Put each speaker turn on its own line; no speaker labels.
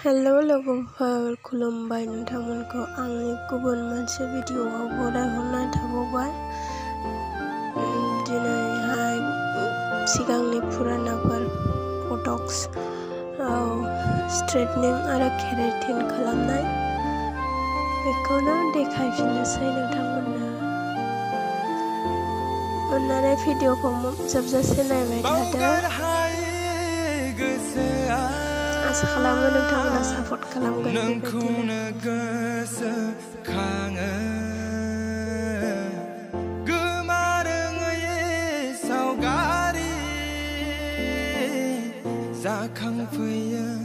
Hello लोगोफोर, खुलुमबाय नोंथांमोनखौ आंनि गुबुन मोनसे भिडिअआव बरायहरनाय थाबावबाय। दिनैहाय सिगांनि पुरानाफोर पटक्स स्ट्रेटनिं आरो केराटिन खालामनाय बेखौनो देखायफिननोसै नोंथांमोननो। अन्नानै भिडिअखौ जोबजासे नायबाय थादो। आसा खालामो नोंथांमोना सापर्ट खालामगोन बेबायदिनो।
जाखांफैयो